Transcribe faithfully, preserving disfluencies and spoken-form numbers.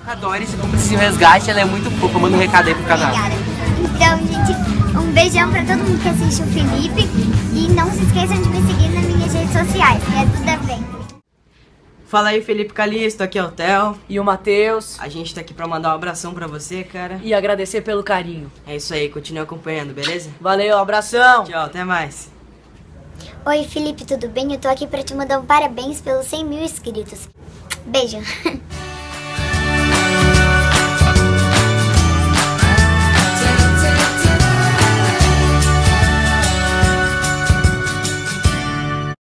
Adore, se for preciso resgate, ela é muito fofa. Manda um recado aí pro canal. Obrigada. Então, gente, um beijão pra todo mundo que assiste o Felipe. E não se esqueçam de me seguir nas minhas redes sociais, que é Duda Ventre. Fala aí, Felipe Calisto, aqui é o Theo. E o Matheus. A gente tá aqui pra mandar um abração pra você, cara. E agradecer pelo carinho. É isso aí, continue acompanhando, beleza? Valeu, abração. Tchau, até mais. Oi, Felipe, tudo bem? Eu tô aqui pra te mandar um parabéns pelos cem mil inscritos. Beijo.